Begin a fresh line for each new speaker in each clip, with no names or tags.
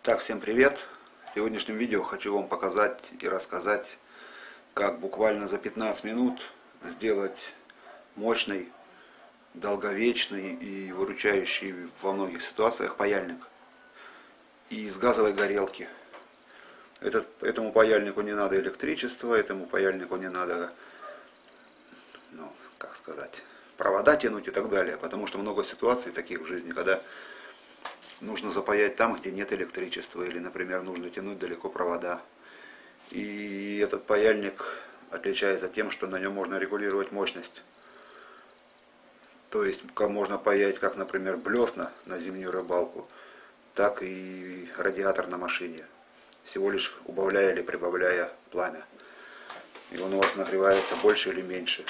Так, всем привет! В сегодняшнем видео хочу вам показать и рассказать, как буквально за 15 минут сделать мощный, долговечный и выручающий во многих ситуациях паяльник из газовой горелки. Этому паяльнику не надо электричество, этому паяльнику не надо, как сказать, провода тянуть и так далее, потому что много ситуаций таких в жизни, когда нужно запаять там, где нет электричества, или, например, нужно тянуть далеко провода. И этот паяльник отличается тем, что на нем можно регулировать мощность. То есть можно паять, как, например, блесна на зимнюю рыбалку, так и радиатор на машине, всего лишь убавляя или прибавляя пламя. И он у вас нагревается больше или меньше.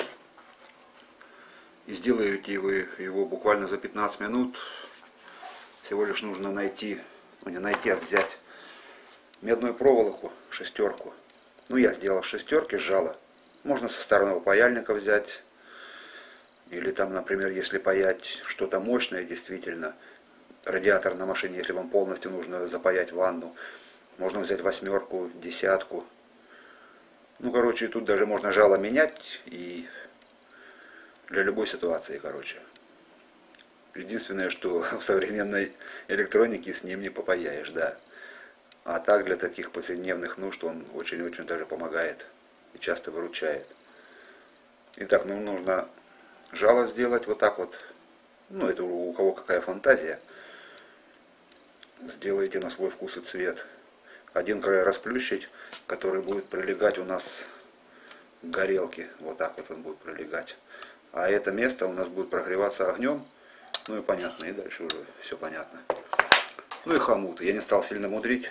И сделаете вы его буквально за 15 минут. Всего лишь нужно взять медную проволоку, шестерку. Я сделал шестерки, жало. Можно со стороны паяльника взять. Или там, например, если паять что-то мощное, действительно, радиатор на машине, если вам полностью нужно запаять ванну, можно взять восьмерку, десятку. Тут даже можно жало менять и для любой ситуации, Единственное, что в современной электронике с ним не попаяешь, да. А так для таких повседневных нужд он очень-очень даже помогает и часто выручает. Итак, нужно жало сделать вот так вот. Это у кого какая фантазия. Сделайте на свой вкус и цвет. Один край расплющить, который будет прилегать у нас к горелке. Вот так вот он будет прилегать. А это место у нас будет прогреваться огнем. И понятно, и дальше уже все понятно. И хомут. Я не стал сильно мудрить.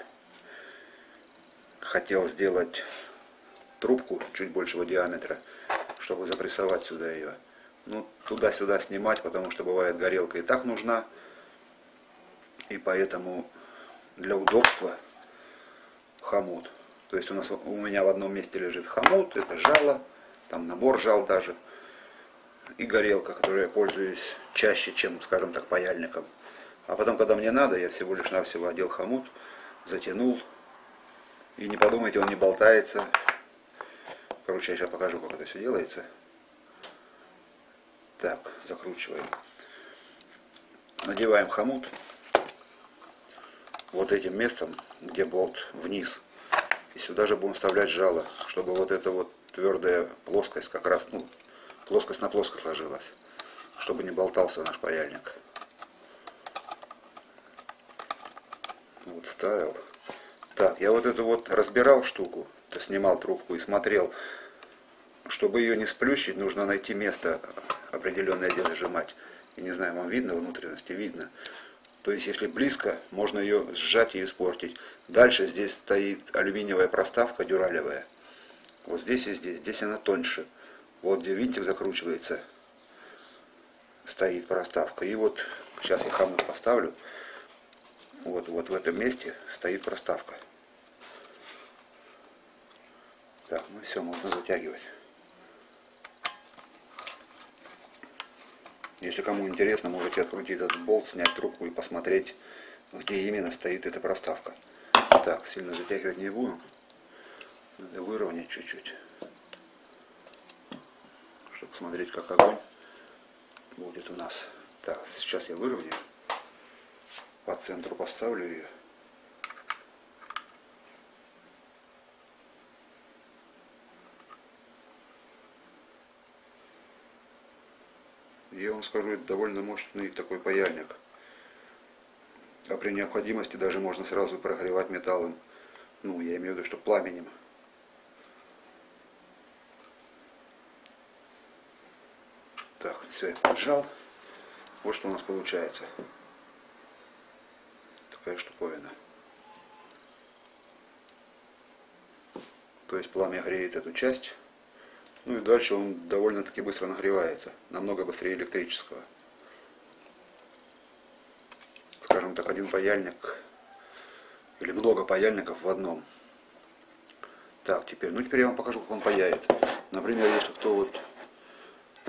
Хотел сделать трубку чуть большего диаметра, чтобы запрессовать сюда ее. Туда-сюда снимать, потому что бывает горелка и так нужна. И поэтому для удобства хомут. То есть у меня в одном месте лежит хомут, это жало, там набор жал даже. И горелка, которой я пользуюсь чаще, чем, скажем так, паяльником. А потом, когда мне надо, я всего лишь навсего одел хомут, затянул. И не подумайте, он не болтается. Я сейчас покажу, как это все делается. Так, закручиваем. Надеваем хомут вот этим местом, где болт, вниз. И сюда же будем вставлять жало, чтобы вот эта вот твердая плоскость как раз, плоскость на плоскость ложилась, чтобы не болтался наш паяльник. Вот ставил. Так, я вот эту вот разбирал штуку, снимал трубку и смотрел, чтобы ее не сплющить, нужно найти место определенное, где зажимать. Я не знаю, вам видно внутренности? Видно. То есть, если близко, можно ее сжать и испортить. Дальше здесь стоит алюминиевая проставка дюралевая. Вот здесь и здесь. Здесь она тоньше. Вот где винтик закручивается, стоит проставка. И вот сейчас я хомут поставлю. Вот в этом месте стоит проставка. Так, все, можно затягивать. Если кому интересно, можете открутить этот болт, снять трубку и посмотреть, где именно стоит эта проставка. Так, сильно затягивать не буду. Надо выровнять чуть-чуть, чтобы посмотреть, как огонь будет у нас. Так, сейчас я выровняю. По центру поставлю ее. Я вам скажу, это довольно мощный такой паяльник. А при необходимости даже можно сразу прогревать металлом. Я имею в виду, что пламенем. Так, все, я поджал. Вот что у нас получается. Такая штуковина. То есть пламя греет эту часть. И дальше он довольно-таки быстро нагревается. Намного быстрее электрического. Скажем так, один паяльник или много паяльников в одном. Так, теперь я вам покажу, как он паяет. Например, если кто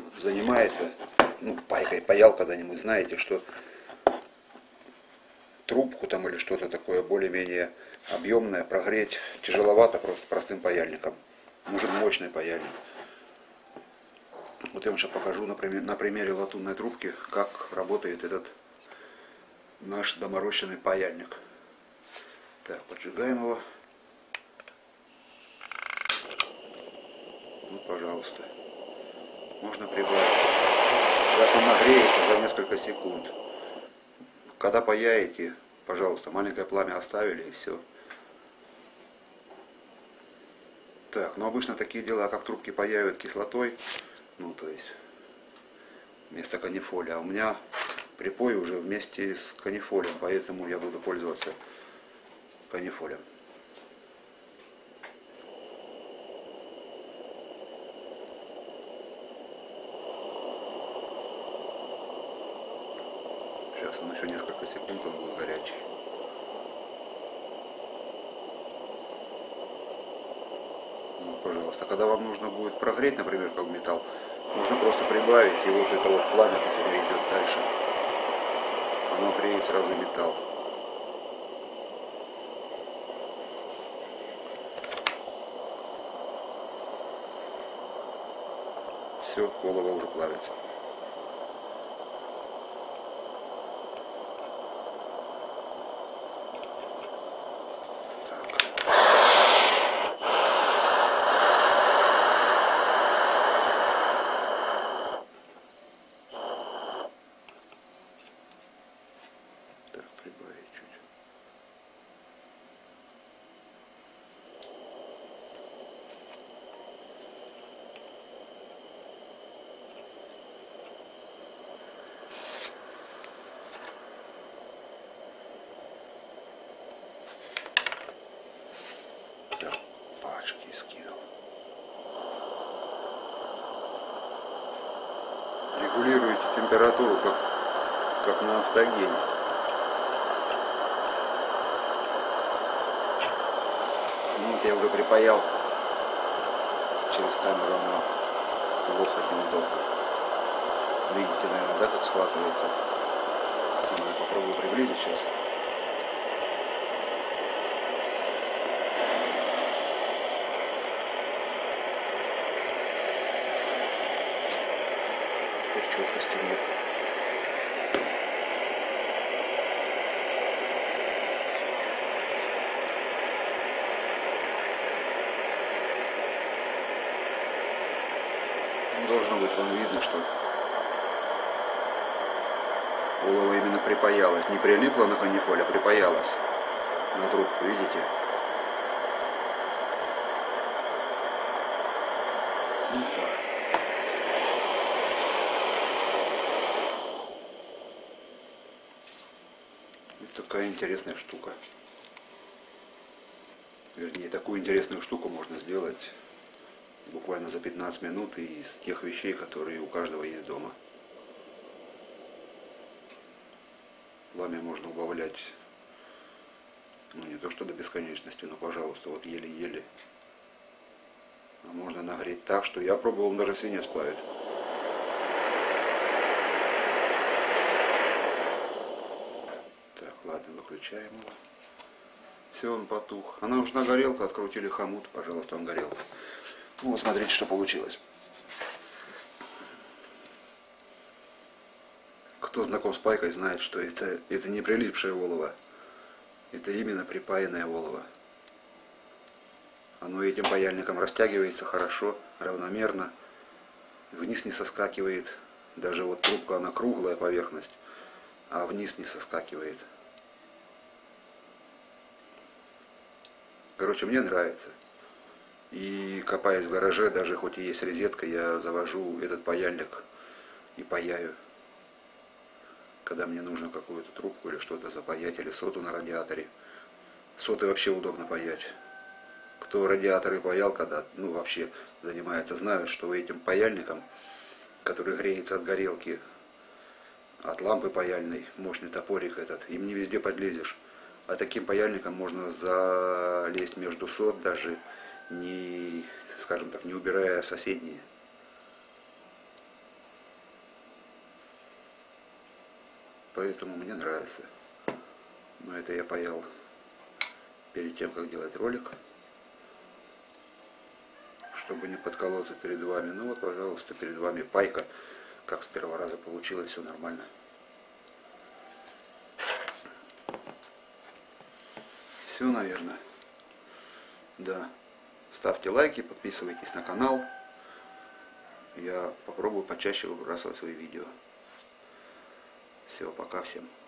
занимается, пайкой паял когда-нибудь, знаете, что трубку там или что-то такое более-менее объемное прогреть тяжеловато просто простым паяльником. Нужен мощный паяльник. Вот я вам сейчас покажу на примере латунной трубки, как работает этот наш доморощенный паяльник. Так, поджигаем его. Вот, пожалуйста. Можно прибавить. Сейчас он нагреется за несколько секунд. Когда паяете, пожалуйста, маленькое пламя оставили и все. Так, но обычно такие дела, как трубки паяют кислотой, ну то есть вместо канифоля. А у меня припой уже вместе с канифолем, поэтому я буду пользоваться канифолем. Сейчас он еще несколько секунд, он будет горячий. Ну, пожалуйста, когда вам нужно будет прогреть, например, как металл, можно просто прибавить, и вот это вот пламя, которое идет дальше, оно греет сразу металл. Все, голова уже плавится. Так, прибавить чуть. Так, пачки скинул. Регулируйте температуру, как на автогене. Ну, вот я уже припаял. Через камеру оно плохо, неудобно. Видите, наверное, да, как схватывается. Я попробую приблизить сейчас. Четкости нет. Должно быть вам видно, что олово именно припаялось. Не прилипло на канифоль, а припаялось на трубку, видите? Вот такая интересная штука. Вернее, такую интересную штуку можно сделать буквально за 15 минут и из тех вещей, которые у каждого есть дома. Пламя можно убавлять, ну не то что до бесконечности, но пожалуйста, вот еле-еле. А можно нагреть так, что я пробовал, он даже свинец плавит. Так, ладно, выключаем его. Все, он потух. Она уж на горелку, открутили хомут, пожалуйста, он горел. Ну вот смотрите, что получилось. Кто знаком с пайкой, знает, что это не прилипшее олово. Это именно припаянное олово. Оно этим паяльником растягивается хорошо, равномерно. Вниз не соскакивает. Даже вот трубка, она круглая поверхность, а вниз не соскакивает. Короче, мне нравится. И копаясь в гараже, даже хоть и есть розетка, я завожу этот паяльник и паяю. Когда мне нужно какую-то трубку или что-то запаять, или соту на радиаторе. Соты вообще удобно паять. Кто радиаторы паял, когда, ну вообще занимается, знают, что этим паяльником, который греется от горелки, от лампы паяльной, мощный топорик этот, им не везде подлезешь. А таким паяльником можно залезть между сот, даже не, скажем так, не убирая соседние. Поэтому мне нравится. Но это я паял перед тем, как делать ролик, чтобы не подколоться перед вами. Ну вот, пожалуйста, перед вами пайка. Как с первого раза получилось, все нормально. Все, наверное. Да. Ставьте лайки, подписывайтесь на канал. Я попробую почаще выбрасывать свои видео. Все, пока всем.